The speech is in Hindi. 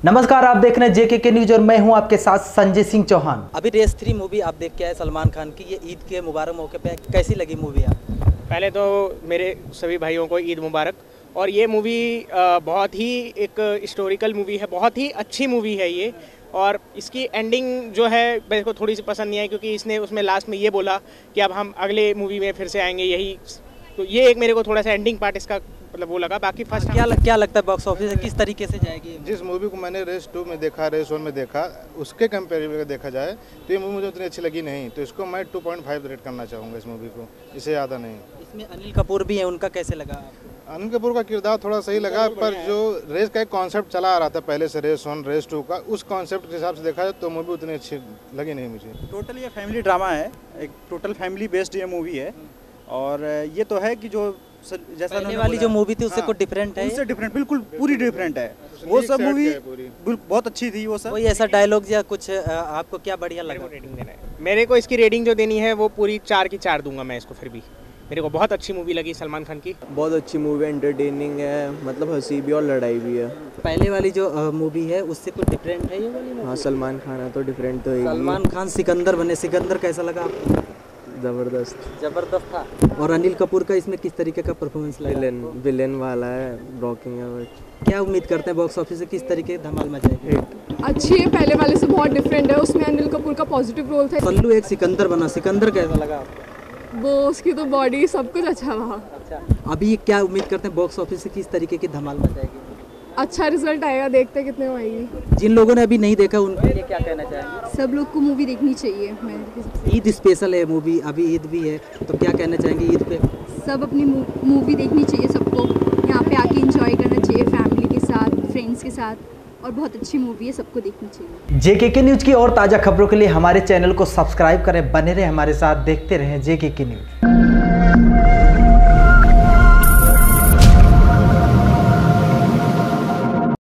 नमस्कार, आप देख रहे हैं JKK न्यूज और मैं हूं आपके साथ संजय सिंह चौहान। अभी रेस 3 मूवी आप देख के आए सलमान खान की। ये ईद के मुबारक मौके पे कैसी लगी मूवी आप? पहले तो मेरे सभी भाइयों को ईद मुबारक। और ये मूवी बहुत ही एक हिस्टोरिकल मूवी है, बहुत ही अच्छी मूवी है ये। और इसकी एंडिंग जो है मेरे को थोड़ी सी पसंद नहीं आई, क्योंकि इसने उसमें लास्ट में ये बोला कि अब हम अगले मूवी में फिर से आएंगे यही। तो ये एक मेरे को थोड़ा सा एंडिंग पार्ट इसका मतलब वो लगा। बाकी फर्स्ट क्या लगता है बॉक्स ऑफिस किस तरीके से जाएगी? जिस मूवी को मैंने रेस 2 में देखा, रेस 1 में देखा, उसके कंपेरेटिव अगर देखा जाए तो ये मूवी मुझे उतनी अच्छी लगी नहीं। तो इसको मैं 2.5 रेट करना चाहूँगा इस मूवी को, इससे ज़्यादा नहीं। इसमें अनिल कपूर भी है, उनका कैसे लगा? अनिल कपूर का किरदार थोड़ा सही लगा, पर जो रेस का एक कॉन्सेप्ट चला आ रहा था पहले से, रेस 1 रेस 2 का, उस कॉन्सेप्ट के हिसाब से देखा जाए तो मूवी उतनी अच्छी लगी नहीं मुझे। टोटल ये फैमिली ड्रामा है, एक टोटल फैमिली बेस्ड ये मूवी है। और ये तो है कि जो जैसा पहले वाली जो मूवी थी उससे कुछ डिफरेंट है? उससे डिफरेंट, बिल्कुल पूरी डिफरेंट है। वो सब मूवी बहुत अच्छी थी। वो सब कोई ऐसा डायलॉग या कुछ आपको क्या बढ़िया लगा? रेटिंग देना है मेरे को, इसकी रेटिंग जो देनी है वो पूरी 4 की 4 दूंगा मैं इसको। फिर भी मेरे को बहुत अच्छी मूवी लगी सलमान खान की। बहुत अच्छी मूवी, एंटरटेनिंग है, मतलब हंसी भी और लड़ाई भी है। पहले वाली जो मूवी है उससे कुछ डिफरेंट है ये वाली? हाँ, सलमान खान है तो डिफरेंट तो है। सलमान खान सिकंदर बने, सिकंदर कैसा लगा आपको? जबरदस्त था। और अनिल कपूर का इसमें किस तरीके का परफॉर्मेंस लगा? विलेन वाला है, रॉकिंग है। क्या उम्मीद करते हैं बॉक्स ऑफिस से किस तरीके धमाल मचाएगी? अच्छी है, पहले वाले से बहुत डिफरेंट है। उसमें अनिल कपूर का पॉजिटिव रोल था। सल्लू एक सिकंदर बना, सिकंदर कैसा लगा आपको? वो उसकी तो बॉडी सब कुछ अच्छा रहा। अच्छा, अभी क्या उम्मीद करते हैं बॉक्स ऑफिस से किस तरीके की धमाल मचाएगी? अच्छा रिजल्ट आएगा, देखते हैं कितने में आएगी। जिन लोगों ने अभी नहीं देखा उनके लिए क्या कहना चाहेंगे? सब लोग को मूवी देखनी चाहिए। ईद स्पेशल है मूवी, अभी ईद भी है, तो क्या कहना चाहेंगे ईद पे? सब अपनी मूवी देखनी चाहिए सबको, यहाँ पे आके एंजॉय करना चाहिए फैमिली के साथ, फ्रेंड्स के साथ। और बहुत अच्छी मूवी है, सबको देखनी चाहिए। JKK न्यूज की और ताज़ा खबरों के लिए हमारे चैनल को सब्सक्राइब करें, बने रहे हमारे साथ, देखते रहें JKK न्यूज।